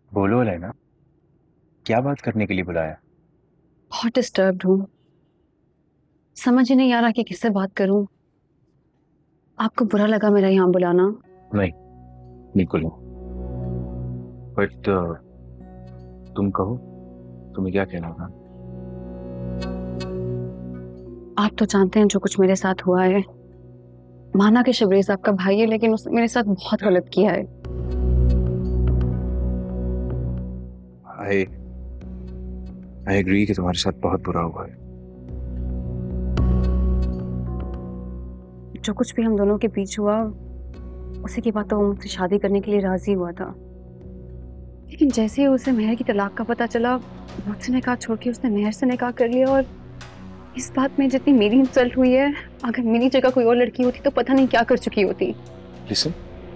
बोलो लेना, क्या बात करने के लिए बुलाया? बहुत डिस्टर्ब्ड हूँ। समझ ही नहीं आ रहा कि किससे बात करूं। आपको बुरा लगा मेरा यहाँ बुलाना? नहीं, बिल्कुल नहीं। बट तुम कहो, तुम्हें क्या कहना था? आप तो जानते हैं जो कुछ मेरे साथ हुआ है। माना कि शबरीज आपका भाई है, लेकिन उसने मेरे साथ बहुत गलत किया है। आई आई एग्री कि तुम्हारे साथ बहुत बुरा हुआ है। जो कुछ भी हम दोनों के बीच हुआ, उसी के बाद तो वो मुझसे शादी करने के लिए राजी हुआ था। लेकिन जैसे ही उसे मेहर की तलाक का पता चला, मुझसे निकाह छोड़ के उसने मेहर से निकाह कर लिया। और इस बात में जितनी मेरी इंसल्ट हुई है, अगर मेरी जगह कोई और लड़की होती तो पता नहीं क्या कर चुकी होती। लिसन,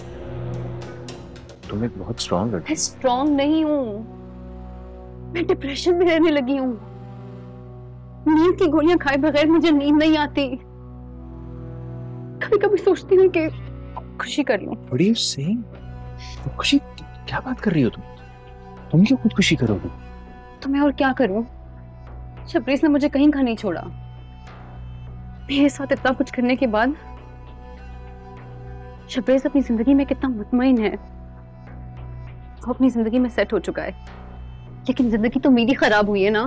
तुम एक बहुत स्ट्रांग मैं लड़की। स्ट्रांग नहीं हूँ, मैं डिप्रेशन में रहने लगी हूँ। नींद की गोलियां खाए बगैर मुझे नींद नहीं आती। कभी कभी सोचती हूँ कि खुशी कर लूं। What are you saying? खुशी? क्या बात कर रही हो तुम? तुम क्यों खुदकुशी करोगे? तो मैं और क्या करूं? शबरीज ने मुझे कहीं का नहीं छोड़ा। मेरे साथ इतना कुछ करने के बाद शबरीज अपनी जिंदगी में कितना मुतमईन है। वो अपनी जिंदगी में सेट हो चुका है, लेकिन जिंदगी तो मेरी खराब हुई है ना।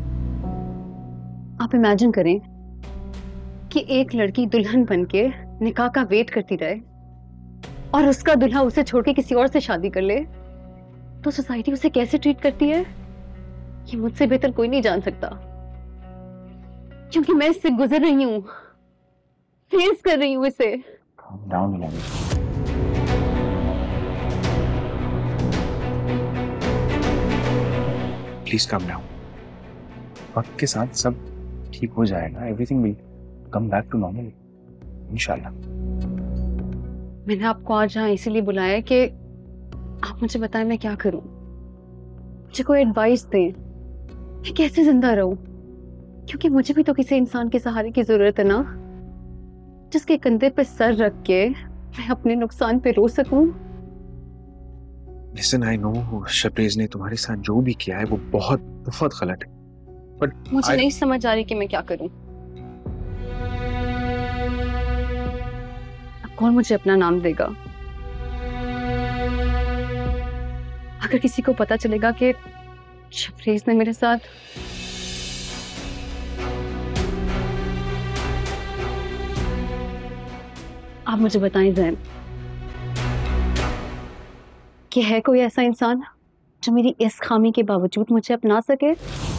आप इमेजिन करें कि एक लड़की दुल्हन बनके निकाह का वेट करती रहे और उसका दूल्हा उसे छोड़ के किसी और से शादी कर ले, तो सोसाइटी उसे कैसे ट्रीट करती है ये मुझसे बेहतर कोई नहीं जान सकता। क्योंकि मैं इससे गुजर रही हूँ, फेस कर रही हूँ इसे। Calm down, Melanie. Please calm down. वक्त के साथ सब ठीक हो जाएगा। Everything will come back to normal. इंशाल्लाह। मैंने आपको आज यहाँ इसीलिए बुलाया है कि आप मुझे बताएं मैं क्या करूं। मुझे कोई एडवाइस दें, मैं कैसे जिंदा रहूं। क्योंकि मुझे भी तो किसी इंसान के सहारे की जरूरत है ना, जिसके कंधे पे सर रख के मैं अपने नुकसान पे रो सकूं। Listen, I know शबरीज ने तुम्हारे साथ जो भी किया है वो बहुत बहुत गलत है। But मुझे नहीं समझ आ रही कि मैं क्या करूं। अब कौन मुझे अपना नाम देगा? अगर किसी को पता चलेगा कि शबरीज ने मेरे साथ आप मुझे बताएं जैन, कि है कोई ऐसा इंसान जो मेरी इस खामी के बावजूद मुझे अपना सके?